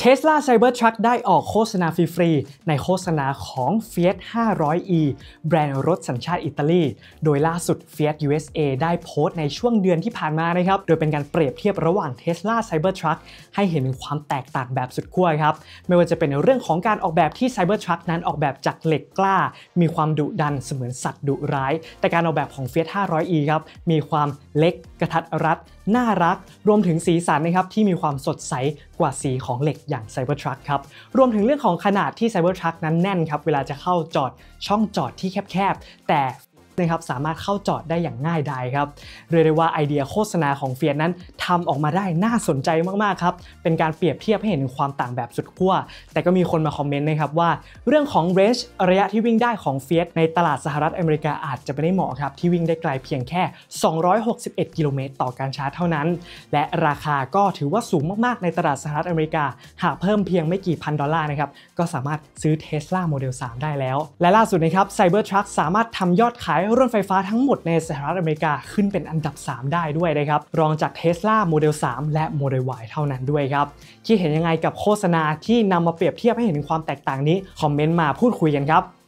Tesla Cybertruck ได้ออกโฆษณาฟรีๆในโฆษณาของ Fiat 500e แบรนด์รถสัญชาติอิตาลีโดยล่าสุด Fiat USA ได้โพสต์ในช่วงเดือนที่ผ่านมานะครับโดยเป็นการเปรียบเทียบระหว่าง Tesla Cybertruck ให้เห็นถึงความแตกต่างแบบสุดขั้วครับไม่ว่าจะเป็นเรื่องของการออกแบบที่ Cybertruck นั้นออกแบบจากเหล็กกล้ามีความดุดันเสมือนสัตว์ดุร้ายแต่การออกแบบของ Fiat 500e ครับมีความเล็กกระทัดรัดน่ารักรวมถึงสีสันนะครับที่มีความสดใสกว่าสีของเหล็กอย่าง Cybertruck ครับรวมถึงเรื่องของขนาดที่ Cybertruck นั้นแน่นครับเวลาจะเข้าจอดช่องจอดที่แคบๆแต่นะครับสามารถเข้าจอดได้อย่างง่ายดายครับเรียกได้ว่าไอเดียโฆษณาของ Fiat นั้นทำออกมาได้น่าสนใจมากๆครับเป็นการเปรียบเทียบให้เห็นความต่างแบบสุดขั้วแต่ก็มีคนมาคอมเมนต์นะครับว่าเรื่องของ range ระยะที่วิ่งได้ของ Fiat ในตลาดสหรัฐอเมริกาอาจจะไม่ได้เหมาะครับที่วิ่งได้ไกลเพียงแค่261กิโลเมตรต่อการชาร์จเท่านั้นและราคาก็ถือว่าสูงมากๆในตลาดสหรัฐอเมริกาหากเพิ่มเพียงไม่กี่พันดอลลาร์นะครับก็สามารถซื้อ Tesla Model 3 ได้แล้วและล่าสุดนะครับ Cybertruck สามารถทำยอดขายรถไฟฟ้าทั้งหมดในสหรัฐอเมริกาขึ้นเป็นอันดับ 3 ได้ด้วยนะครับรองจาก Tesla Model 3 และ Model Y เท่านั้นด้วยครับคิดเห็นยังไงกับโฆษณาที่นำมาเปรียบเทียบให้เห็นความแตกต่างนี้คอมเมนต์มาพูดคุยกันครับ